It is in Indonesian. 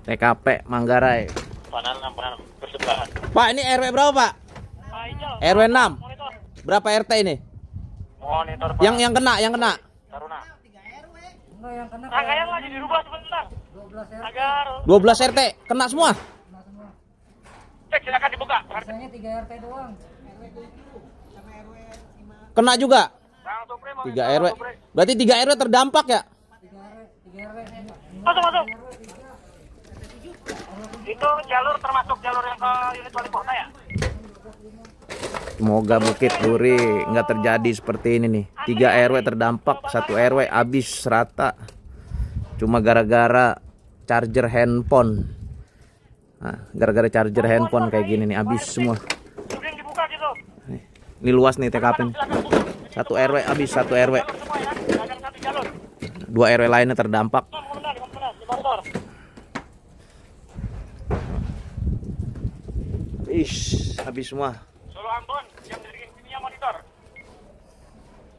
TKP Manggarai. Pananam bersebelahan. Pak, ini RW berapa, Pak? RW 6. Monitor. Berapa RT ini? Monitor. Pak. Yang kena. Taruna. Enggak, yang kena Angka yang lagi dirubah sebentar. 12 RT. Agar 12 RT kena semua. Kena semua. cek silakan dibuka. Biasanya 3 RT doang. Kena juga. Bang Supri, 3 RW. Berarti 3 RW terdampak ya? 3 RW. Masuk. Itu jalur termasuk jalur yang ke unit wali kota ya? Semoga Bukit Duri nggak terjadi seperti ini nih. 3 RW terdampak, 1 RW habis rata. Cuma gara-gara charger handphone. Nah, gara-gara charger handphone kayak gini nih habis semua. Sudah dibuka gitu. Ini luas nih TKP nih. 1 RW habis, 1 RW. Semua ya, agar satu jalur. 2 RW lainnya terdampak. Benar, di motor. Ish, habis semua. Solo Ambon, jam